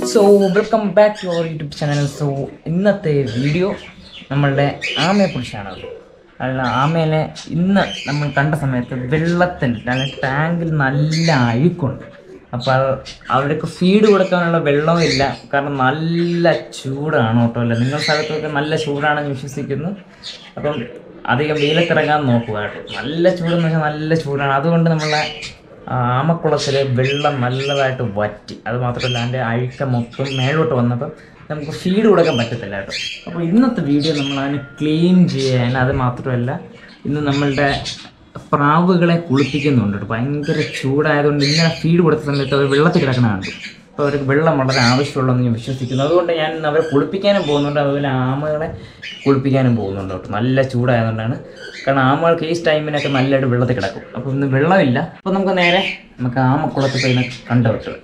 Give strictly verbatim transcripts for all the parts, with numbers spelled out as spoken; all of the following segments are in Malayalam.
So welcome back to our YouTube channel. So ഇന്നത്തെ വീഡിയോ നമ്മളുടെ ആമയെക്കുറിച്ചാണ്. അല്ല, ആമേനെ ഇന്ന് നമ്മൾ കണ്ട സമയത്ത് വെള്ളത്തിൻ്റെ നല്ല ടാങ്കിൽ നല്ല അഴുക്കുണ്ട്. അപ്പോൾ അവിടേക്ക് ഫീഡ് കൊടുക്കാനുള്ള വെള്ളവും ഇല്ല, കാരണം നല്ല ചൂടാണ് കേട്ടോ. അല്ല, നിങ്ങളുടെ സ്ഥലത്തൊക്കെ നല്ല ചൂടാണെന്ന് വിശ്വസിക്കുന്നു. അപ്പം അധികം വെയിലത്തിറങ്ങാൻ നോക്കുക കേട്ടോ. നല്ല ചൂടെന്ന് വെച്ചാൽ നല്ല ചൂടാണ്. അതുകൊണ്ട് നമ്മളെ ആമക്കുളത്തിൽ വെള്ളം നല്ലതായിട്ട് വറ്റി. അത് മാത്രമല്ല, അതിൻ്റെ അഴുക്ക മൊത്തം മേലോട്ട് വന്നപ്പം നമുക്ക് ഫീഡ് കൊടുക്കാൻ പറ്റത്തില്ല കേട്ടോ. അപ്പോൾ ഇന്നത്തെ വീഡിയോ നമ്മൾ അതിന് ക്ലീൻ ചെയ്യാൻ, അത് മാത്രമല്ല ഇന്ന് നമ്മളുടെ പ്രാവുകളെ കുളിപ്പിക്കുന്നുണ്ട് കേട്ടോ. ഭയങ്കര ചൂടായതുകൊണ്ട് ഇങ്ങനെ ഫീഡ് കൊടുത്ത സമയത്ത് അവർ വെള്ളത്തിൽ കിടക്കണ കണ്ടു. അപ്പോൾ അവർക്ക് വെള്ളം വളരെ ആവശ്യമുള്ളതെന്ന് ഞാൻ വിശ്വസിക്കുന്നു. അതുകൊണ്ട് ഞാൻ അവരെ കുളിപ്പിക്കാനും പോകുന്നുണ്ട്, അതുപോലെ ആമകളെ കുളിപ്പിക്കാനും പോകുന്നുണ്ട് കേട്ടോ. നല്ല ചൂടായതുകൊണ്ടാണ്. കാരണം ആമകൾക്ക് ഈ ടൈമിനൊക്കെ നല്ലതായിട്ട് വെള്ളത്തിൽ കിടക്കും. അപ്പോൾ ഇന്ന് വെള്ളമില്ല. അപ്പോൾ നമുക്ക് നേരെ നമുക്ക് ആമക്കുളത്തിൽ പോയി കണ്ടുവിട്ടത്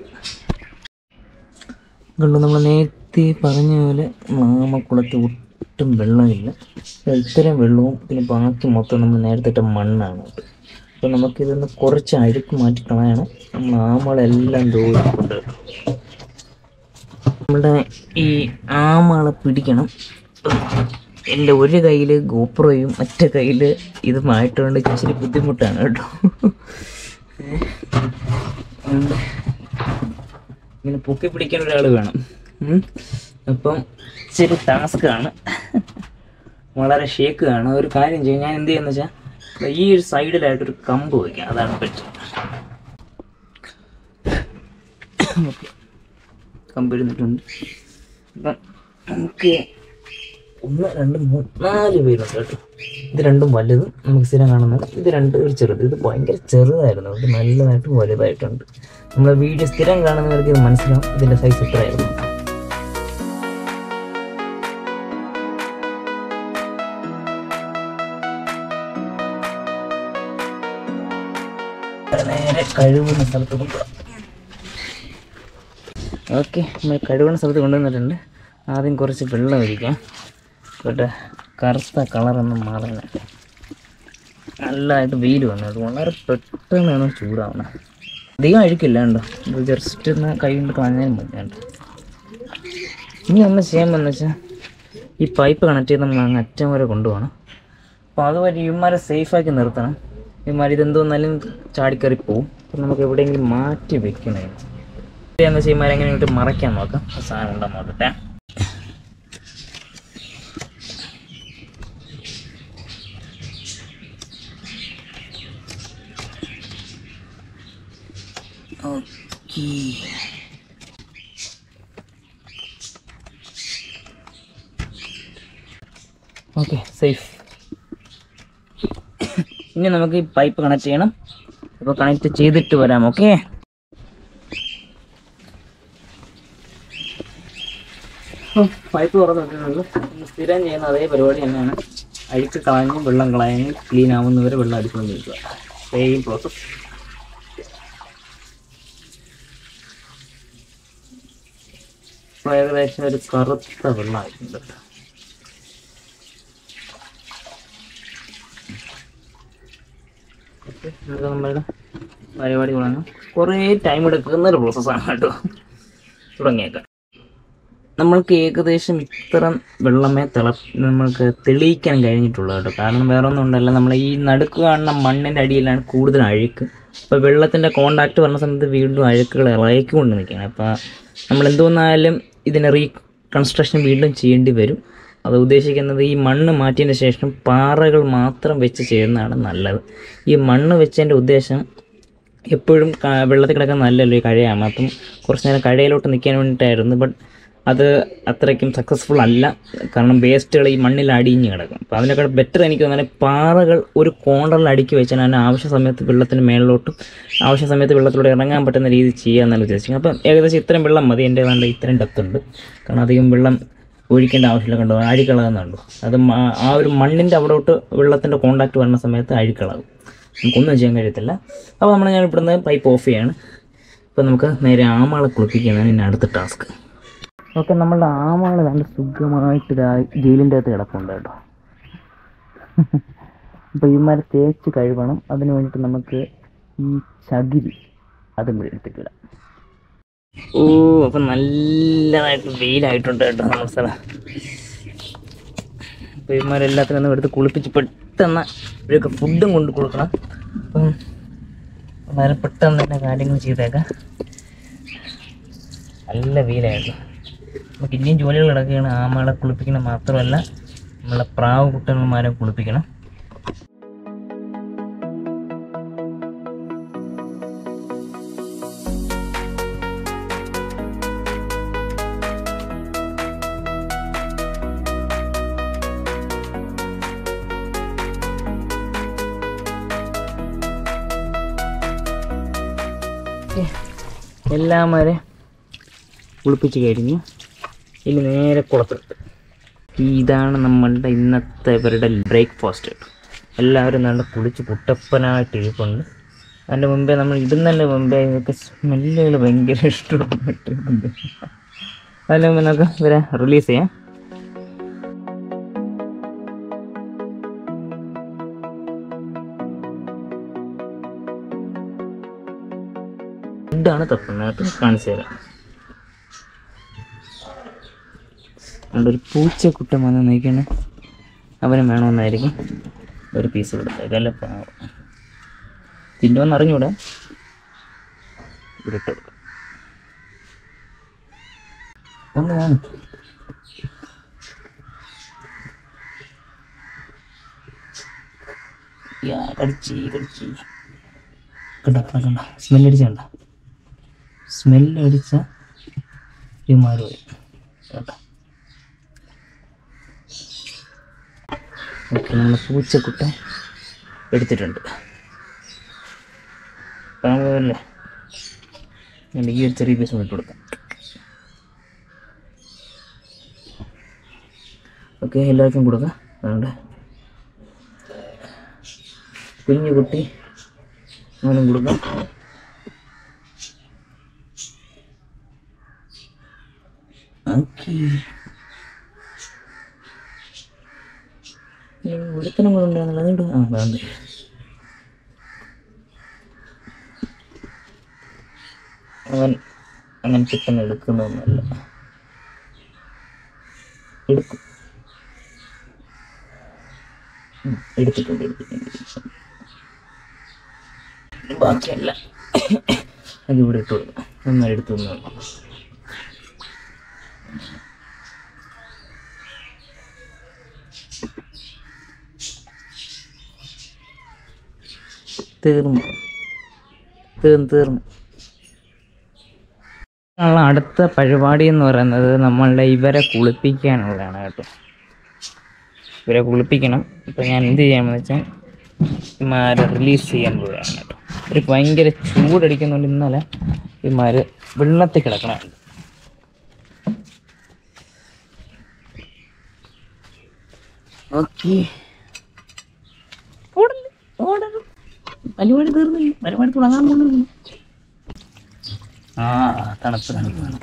കണ്ടു. നമ്മൾ നേരത്തെ പറഞ്ഞ പോലെ ആമക്കുളത്ത് ഒട്ടും വെള്ളമില്ല. ഇത്രയും വെള്ളവും പിന്നെ ബാക്കി മൊത്തം നമ്മൾ നേരത്തെ ഇട്ട മണ്ണാണ് കേട്ടോ. അപ്പോൾ നമുക്കിതൊന്ന് കുറച്ച് അഴുക്ക് മാറ്റി കളയണം. നമ്മൾ ആമകളെല്ലാം ദൂരമുണ്ട്. നമ്മുടെ ഈ ആമകളെ പിടിക്കണം. എൻ്റെ ഒരു കയ്യിൽ ഗോപ്രോയും മറ്റേ കയ്യിൽ ഇതുമായിട്ടുണ്ട്. ഇച്ചിരി ബുദ്ധിമുട്ടാണ് കേട്ടോ. ഇങ്ങനെ പൊക്കി പിടിക്കാൻ ഒരാൾ വേണം. അപ്പം ഇച്ചിരി ടാസ്ക്കാണ്, വളരെ ഷേക്കാണ്. ഒരു കാര്യം ചെയ്യും, ഞാൻ എന്ത് ചെയ്യുന്നത് വെച്ചാൽ ഈ ഒരു സൈഡിലായിട്ടൊരു കമ്പ് വയ്ക്കാം. അതാണ് പറ്റുക. ഓക്കെ, കമ്പ് ഇരുന്നിട്ടുണ്ട്. അപ്പം നമുക്ക് ഒന്ന് രണ്ട് മൂന്ന് നാല് പേരുണ്ട് കേട്ടോ. ഇത് രണ്ടും വലുതും നമുക്ക് സ്ഥിരം കാണുന്നത്. ഇത് രണ്ട് ഒരു ചെറുത്. ഇത് ഭയങ്കര ചെറുതായിരുന്നു, അത് നല്ലതായിട്ട് വലുതായിട്ടുണ്ട്. നമ്മളെ വീഡിയോ സ്ഥിരം കാണുന്നവർക്ക് ഇത് മനസ്സിലാവും ഇതിൻ്റെ സൈസ് എത്രയായിരുന്നു. നേരെ കഴുകുന്ന സ്ഥലത്ത് കൊണ്ടുപോകാം. ഓക്കെ, നമ്മൾ കഴുകുന്ന സ്ഥലത്ത് കൊണ്ടുവന്നിട്ടുണ്ട്. ആദ്യം കുറച്ച് വെള്ളം ഒഴിക്കാം കേട്ടോ. കറുത്ത കളറൊന്നും മാറുന്നത് നല്ലതായിട്ട് വെയിൽ വന്നു. അത് വളരെ പെട്ടെന്നാണ് ചൂടാവണം. അധികം അഴുക്കില്ല കണ്ടോ. ഇത് ജസ്റ്റ് ഒന്ന് കൈ കൊണ്ട് കളഞ്ഞാലും മതി കേട്ടോ. ഇനി ഒന്ന് ചെയ്യാമെന്ന് വെച്ചാൽ ഈ പൈപ്പ് കണക്ട് ചെയ്ത് നമ്മൾ അങ്ങ് അറ്റം വരെ കൊണ്ടുപോകണം. അപ്പോൾ അതുവരെ ഇവന്മാരെ സേഫാക്കി നിർത്തണം. ഇവന്മാർ ഇതെന്തോന്നാലും ചാടിക്കറി പോവും. അപ്പം നമുക്ക് എവിടെയെങ്കിലും മാറ്റി വെക്കണേ. എന്താ വെച്ചാൽ ഇവന്മാരെ എങ്ങനെ ഇങ്ങോട്ട് മറയ്ക്കാൻ നോക്കാം. സാധനം ഉണ്ടെന്ന് നോക്കട്ടെ. Okay, okay, safe. ഇനി നമുക്ക് ഈ പൈപ്പ് കണക്ട് ചെയ്യണം. അപ്പോൾ കണക്ട് ചെയ്തിട്ട് വരാം. ഓക്കെ, പൈപ്പ് തുറന്നിട്ടുള്ളൂ. സ്ഥിരം ചെയ്യുന്ന അതേ പരിപാടി തന്നെയാണ്. അഴുക്ക് കളഞ്ഞ് വെള്ളം കളഞ്ഞ് ക്ലീൻ ആവുന്നവരെ വെള്ളം അടിച്ചുകൊണ്ടിരിക്കുക. Same process. ഇപ്പോൾ ഏകദേശം ഒരു കറുത്ത വെള്ളമായിട്ടുണ്ട്. ഓക്കെ, നമുക്ക് നമ്മളുടെ പരിപാടി തുടങ്ങാം. കുറേ ടൈം എടുക്കുന്ന ഒരു പ്രോസസ്സാണ് കേട്ടോ. തുടങ്ങിയേക്കാം. നമ്മൾക്ക് ഏകദേശം ഇത്ര വെള്ളമേ തിള നമ്മൾക്ക് തെളിയിക്കാൻ കഴിഞ്ഞിട്ടുള്ളൂ കേട്ടോ. കാരണം വേറെ ഒന്നും ഉണ്ടല്ല, നമ്മൾ ഈ നടുക്ക് കാണുന്ന മണ്ണിൻ്റെ അടിയിലാണ് കൂടുതൽ അഴുക്ക്. അപ്പോൾ വെള്ളത്തിൻ്റെ കോണ്ടാക്ട് വരുന്ന സമയത്ത് വീണ്ടും അഴുക്കുകൾ ഇളയിക്കൊണ്ട് നിൽക്കുകയാണ്. അപ്പോൾ നമ്മൾ എന്തോന്നായാലും ഇതിനെ റീ കൺസ്ട്രക്ഷൻ വീണ്ടും ചെയ്യേണ്ടി വരും. അത് ഉദ്ദേശിക്കുന്നത് ഈ മണ്ണ് മാറ്റിയതിന് ശേഷം പാറകൾ മാത്രം വെച്ച് ചെയ്യുന്നതാണ് നല്ലത്. ഈ മണ്ണ് വെച്ചതിൻ്റെ ഉദ്ദേശം എപ്പോഴും വെള്ളത്തിൽ കിടക്കാൻ നല്ലല്ലോ ഈ കഴയാണ്. അപ്പം കുറച്ച് നേരം കഴയിലോട്ട് നിൽക്കാൻ വേണ്ടിയിട്ടായിരുന്നു. ബട്ട് അത് അത്രയ്ക്കും സക്സസ്ഫുൾ അല്ല, കാരണം വേസ്റ്റുകൾ ഈ മണ്ണിൽ അടിഞ്ഞ് കിടക്കും. അപ്പോൾ അതിനേക്കാൾ ബെറ്റർ എനിക്ക് തോന്നുന്നത് പാറകൾ ഒരു കോണ്ടറിൽ അടുക്കി വെച്ചാൽ അതിന് ആവശ്യ സമയത്ത് വെള്ളത്തിന് മേളിലോട്ടും ആവശ്യ സമയത്ത് വെള്ളത്തിലൂടെ ഇറങ്ങാൻ പറ്റുന്ന രീതി ചെയ്യാമെന്നാണ് ഉദ്ദേശിക്കുന്നത്. അപ്പം ഏകദേശം ഇത്രയും വെള്ളം മതി. എൻ്റെ വേണ്ട ഇത്രയും ഡെപ്ത് ഉണ്ട്. കാരണം അധികം വെള്ളം ഒഴിക്കേണ്ട ആവശ്യമില്ല. കണ്ടോ, അഴുക്കളകുന്നുണ്ടോ. അത് ആ ഒരു മണ്ണിൻ്റെ അവിടോട്ട് വെള്ളത്തിൻ്റെ കോണ്ടാക്ട് വരുന്ന സമയത്ത് അഴുക്കളകും. നമുക്കൊന്നും ചെയ്യാൻ കഴിയത്തില്ല. അപ്പോൾ നമ്മൾ ഞാൻ ഇവിടുന്ന് പൈപ്പ് ഓഫ് ചെയ്യാണ്. അപ്പോൾ നമുക്ക് നേരെ ആമകളെ കുളിപ്പിക്കുന്നതാണ് ഇനി അടുത്ത ടാസ്ക്. ഓക്കെ, നമ്മളുടെ ആമകൾ നല്ല സുഖമായിട്ട് ജയിലിൻ്റെ അകത്ത് കിടപ്പുണ്ട് കേട്ടോ. അപ്പോൾ ഇവന്മാരെ തേച്ച് കഴുകണം. അതിന് വേണ്ടിയിട്ട് നമുക്ക് ഈ ചകിരി അതും എടുത്തിട്ടില്ല. ഓ അപ്പം നല്ലതായിട്ട് വെയിലായിട്ടുണ്ട് കേട്ടോ നമ്മുടെ സ്ഥലം. അപ്പോൾ ഇവന്മാരെല്ലാത്തിനും ഒന്ന് എടുത്ത് കുളിപ്പിച്ച് പെട്ടെന്ന് ഇവരൊക്കെ ഫുഡും കൊണ്ട് കൊടുക്കണം. അപ്പം വളരെ പെട്ടെന്ന് തന്നെ കാര്യങ്ങൾ ചെയ്തേക്കാം. നല്ല വെയിലായിരുന്നു. നമുക്ക് ഇനിയും ജോലികൾ കിടക്കുകയാണ്. ആമകളെ കുളിപ്പിക്കണം മാത്രമല്ല നമ്മളെ പ്രാവ് കുട്ടന്മാരെ കുളിപ്പിക്കണം. എല്ലാവരെ കുളിപ്പിച്ച് കഴിഞ്ഞു. ഇനി നേരെ കുളത്തിട്ട്. ഇതാണ് നമ്മളുടെ ഇന്നത്തെ ഇവരുടെ ബ്രേക്ക്ഫാസ്റ്റ്. എല്ലാവരും നല്ല കുളിച്ച് പുട്ടപ്പനായിട്ട് ഇരിപ്പുണ്ട്. അതിൻ്റെ മുമ്പേ നമ്മൾ ഇടുന്നതിൻ്റെ മുമ്പേ ഇതൊക്കെ സ്മെല്ലുകൾ ഭയങ്കര ഇഷ്ടമുണ്ട്. അതിന് മുമ്പ് നമുക്ക് ഇവരെ റിലീസ് ചെയ്യാം. ഫുഡാണ് തപ്പുന്നതായിട്ട് കാണിച്ചു തരാം. അവിടെ ഒരു പൂച്ചക്കുട്ടൻ വന്ന് നിൽക്കണേ, അവനും വേണമെന്നായിരിക്കും ഒരു പീസ് കൊടുത്തേക്കാം. അല്ല പാവം തിന്നുവെന്ന് അറിഞ്ഞൂടെ, ഇവിടെ ഇട്ട് കൊടുക്കാം. ഒന്ന് കാണും കടിച്ച് കടിച്ച് കണ്ട കണ്ട സ്മെല്ലടിച്ച കണ്ട സ്മെല്ലടിച്ച ഇമാര് വരും കേട്ടോ. ഓക്കെ, നമ്മൾ പൂച്ചക്കുട്ടൻ എടുത്തിട്ടുണ്ട്. കാണുമല്ലേ, ഈ ഒരു ചെറിയ പീസ് ഇട്ട് കൊടുക്കാം. ഓക്കെ, എല്ലാവർക്കും കൊടുക്കാം. അതുകൊണ്ട് കുഞ്ഞു കുട്ടി അവനും കൊടുക്കാം. ഓക്കെ, ഒരുത്തനും കൂടെ ഉണ്ടായിരുന്നല്ലോ, അതുകൊണ്ട് ആ വേണ്ട. അവൻ അങ്ങനെ ചിക്കൻ എടുക്കുന്നൊന്നുമല്ല, എടുക്കും എടുത്തിട്ടുണ്ട് എടുത്തിട്ടുണ്ട് ബാക്കിയല്ല അതിവിടെ ഇട്ട് കൊടുക്കാം. ഒന്നും എടുത്തു തീർന്നു തീർന്നു തീർന്നു അടുത്ത പരിപാടി എന്ന് പറയുന്നത് നമ്മളുടെ ഇവരെ കുളിപ്പിക്കാനുള്ളതാണ് കേട്ടോ. ഇവരെ കുളിപ്പിക്കണം. ഇപ്പം ഞാൻ എന്ത് ചെയ്യാമെന്ന് വെച്ചാൽ ഇമാരെ റിലീസ് ചെയ്യാൻ പോവുകയാണ് കേട്ടോ. ഒരു ഭയങ്കര ചൂടടിക്കുന്നുണ്ട്. ഇന്നലെ ഇമാര് വെള്ളത്തിൽ കിടക്കണുണ്ട്. ഓക്കെ, പരിപാടി തീർന്നില്ല, പരിപാടി തുടങ്ങാൻ പോകുന്നു. ആ തണുപ്പ് തണുപ്പാണ്.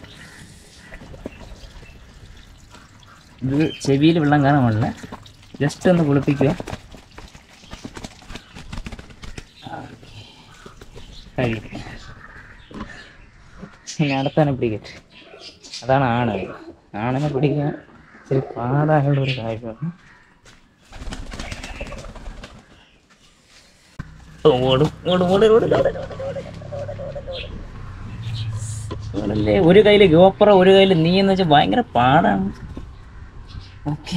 ഇത് ചെവിയിൽ വെള്ളം കാണാൻ പാടില്ല, ജസ്റ്റ് ഒന്ന് കുളിപ്പിക്കുക. കഴിയും. ഇനി അടുത്തന്നെ പിടിക്കട്ടെ. അതാണ് ആണ്. ആണിനെ പിടിക്കാൻ ഇച്ചിരി പാടായുള്ള ഒരു കാര്യമാണ്. ഓടും ഓടും ഓടും ഓടും ഓടല്ലേ. ഒരു കയ്യിൽ ഗോപ്പറ ഒരു കയ്യിൽ നീ എന്ന് വെച്ചാൽ ഭയങ്കര പാടാണ്. ഓക്കെ,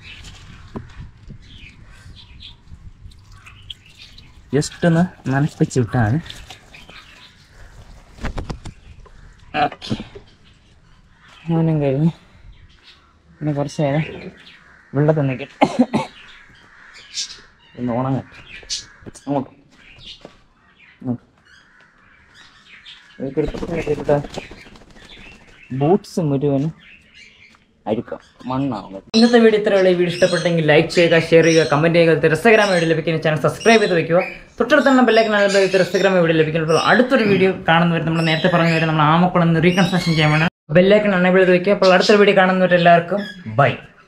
ജസ്റ്റ് ഒന്ന് നനപ്പിച്ച് വിട്ടാൽ മതി. ഓക്കെ, മോനും കഴിഞ്ഞ് പിന്നെ കുറച്ച് നേരം വെള്ളത്തിൽ നിൽക്കട്ടെ, ഒന്ന് ഉണങ്ങട്ടെ. അങ്ങോട്ട് ബൂട്ട്സ് മുഴുവനും അഴുക്കാം, മണ്ണാവും. ഇന്നത്തെ വീഡിയോ ഇത്രയുള്ള. ഈ വീഡിയോ ഇഷ്ടപ്പെട്ടെങ്കിൽ ലൈക്ക് ചെയ്യുക, ഷെയർ ചെയ്യുക, കമൻറ്റ് ചെയ്യുക. ഇൻസ്റ്റാഗ്രാം വീഡിയോ ലഭിക്കുന്ന ചാനൽ സബ്സ്ക്രൈബ് ചെയ്ത് വയ്ക്കുക. തൊട്ടടുത്തുള്ള ബെല്ലൈക്കൻ ഇൻസ്റ്റാഗ്രാം വീഡിയോ ലഭിക്കുന്നത്. അടുത്തൊരു വീഡിയോ കാണുന്നവർ നമ്മൾ നേരത്തെ പറഞ്ഞ വരെ നമ്മൾ ആമക്കുളം റീകൺസ്ട്രക്ഷൻ ചെയ്യാൻ വേണം ബെല്ലൈക്കൻ എനേബിൾ ചെയ്ത് വയ്ക്കുക. അപ്പോൾ അടുത്തൊരു വീഡിയോ കാണുന്നവരെല്ലാവർക്കും ബൈ.